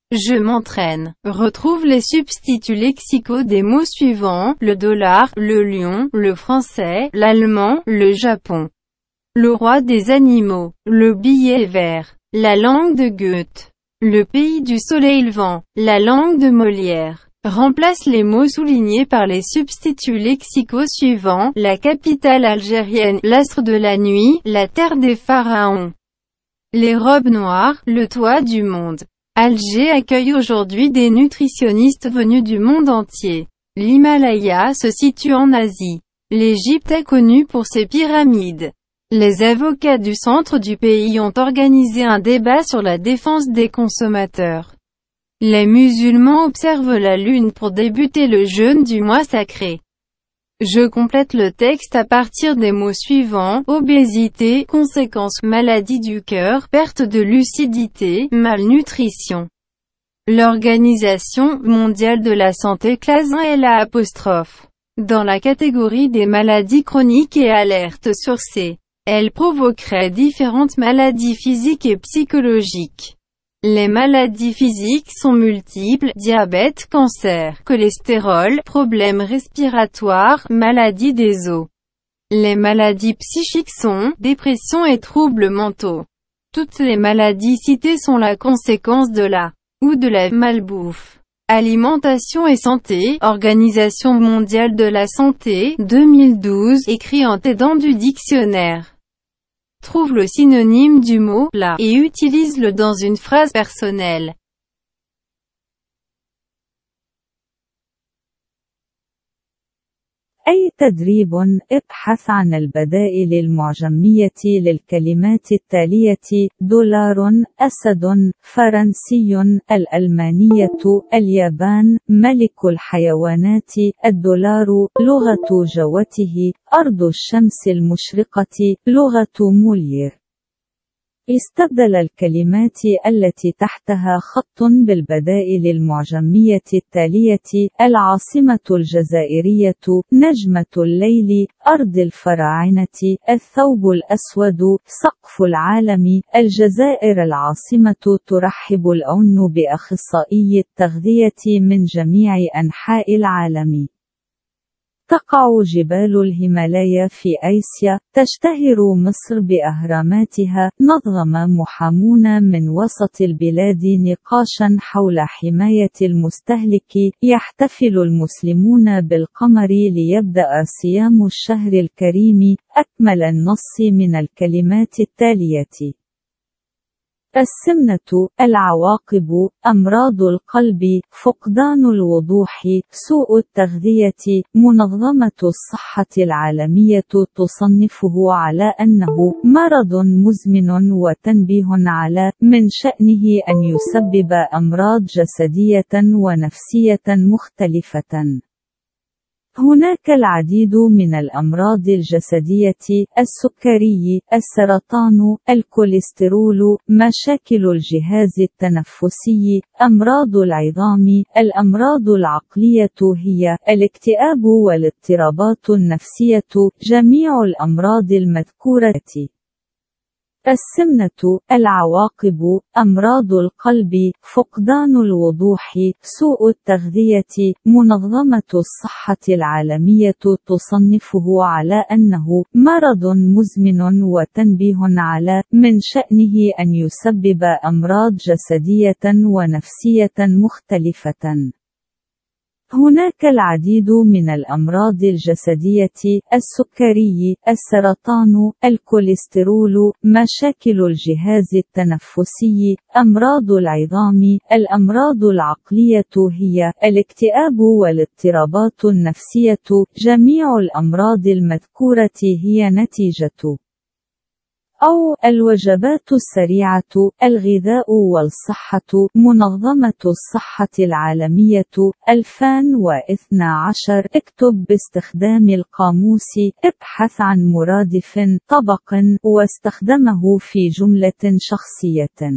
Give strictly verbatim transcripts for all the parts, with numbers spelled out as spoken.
Je m'entraîne. Retrouve les substituts lexicaux des mots suivants: le dollar, le lion, le français, l'allemand, le Japon, le roi des animaux, le billet vert, la langue de Goethe, le pays du soleil levant, la langue de Molière. Remplace les mots soulignés par les substituts lexicaux suivants: la capitale algérienne, l'astre de la nuit, la terre des pharaons, les robes noires, le toit du monde. Alger accueille aujourd'hui des nutritionnistes venus du monde entier. L'Himalaya se situe en Asie. L'Égypte est connue pour ses pyramides. Les avocats du centre du pays ont organisé un débat sur la défense des consommateurs. Les musulmans observent la lune pour débuter le jeûne du mois sacré. Je complète le texte à partir des mots suivants: obésité, conséquences, maladie du cœur, perte de lucidité, malnutrition. L'Organisation mondiale de la santé classe un la apostrophe dans la catégorie des maladies chroniques et alerte sur ces. Elle provoquerait différentes maladies physiques et psychologiques. Les maladies physiques sont multiples: diabète, cancer, cholestérol, problèmes respiratoires, maladies des os. Les maladies psychiques sont dépression et troubles mentaux. Toutes les maladies citées sont la conséquence de la ou de la malbouffe. Alimentation et santé, Organisation mondiale de la santé, deux mille douze, écrit en t'aidant du dictionnaire. Trouve le synonyme du mot « la » et utilise-le dans une phrase personnelle. أي تدريب. ابحث عن البدائل المعجمية للكلمات التالية: دولار، أسد، فرنسي، الألمانية، اليابان، ملك الحيوانات، الدولار، لغة جوته، أرض الشمس المشرقة، لغة مولير. استبدل الكلمات التي تحتها خط بالبدائل المعجمية التالية: العاصمة الجزائرية، نجمة الليل، أرض الفراعنة، الثوب الأسود، سقف العالم، الجزائر. العاصمة ترحب الأون بأخصائي التغذية من جميع أنحاء العالم. تقع جبال الهيمالايا في آسيا. تشتهر مصر بأهراماتها. نظم محامون من وسط البلاد نقاشا حول حماية المستهلك. يحتفل المسلمون بالقمر ليبدأ صيام الشهر الكريم. أكمل النص من الكلمات التالية: السمنة، العواقب، أمراض القلب، فقدان الوضوح، سوء التغذية. منظمة الصحة العالمية تصنفه على أنه مرض مزمن وتنبيه على من شأنه أن يسبب أمراض جسدية ونفسية مختلفة. هناك العديد من الأمراض الجسدية: السكري، السرطان، الكوليسترول، مشاكل الجهاز التنفسي، أمراض العظام. الأمراض العقلية هي الاكتئاب والاضطرابات النفسية. جميع الأمراض المذكورة: السمنة، العواقب، أمراض القلب، فقدان الوضوح، سوء التغذية. منظمة الصحة العالمية تصنفه على أنه مرض مزمن وتنبيه على من شأنه أن يسبب أمراض جسدية ونفسية مختلفة. هناك العديد من الأمراض الجسدية: السكري، السرطان، الكوليسترول، مشاكل الجهاز التنفسي، أمراض العظام. الأمراض العقلية هي الاكتئاب والاضطرابات النفسية. جميع الأمراض المذكورة هي نتيجة أو الوجبات السريعة، الغذاء والصحة. منظمة الصحة العالمية ألفين واثني عشر. اكتب باستخدام القاموس. ابحث عن مرادف طبق واستخدمه في جملة شخصية.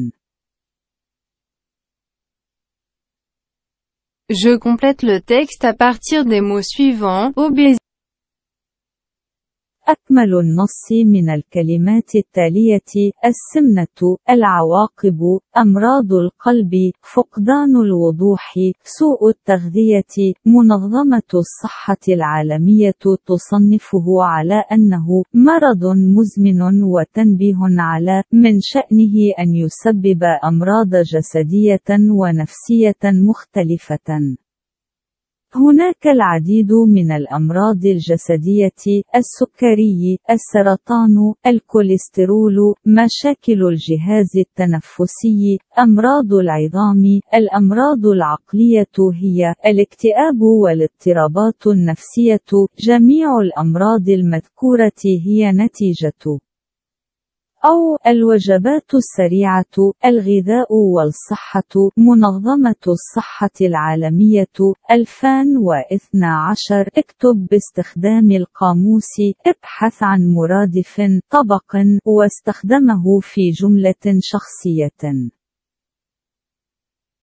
Je complète le texte à partir des mots suivants: obésité, أكمل النص من الكلمات التالية: السمنة، العواقب، أمراض القلب، فقدان الوضوح، سوء التغذية. منظمة الصحة العالمية تصنفه على أنه مرض مزمن، وتنبيه على من شأنه أن يسبب أمراض جسدية ونفسية مختلفة. هناك العديد من الأمراض الجسدية: السكري، السرطان، الكوليسترول، مشاكل الجهاز التنفسي، أمراض العظام. الأمراض العقلية هي الاكتئاب والاضطرابات النفسية. جميع الأمراض المذكورة هي نتيجة أو الوجبات السريعة، الغذاء والصحة. منظمة الصحة العالمية ألفين واثني عشر. اكتب باستخدام القاموس. ابحث عن مرادف طبق واستخدمه في جملة شخصية.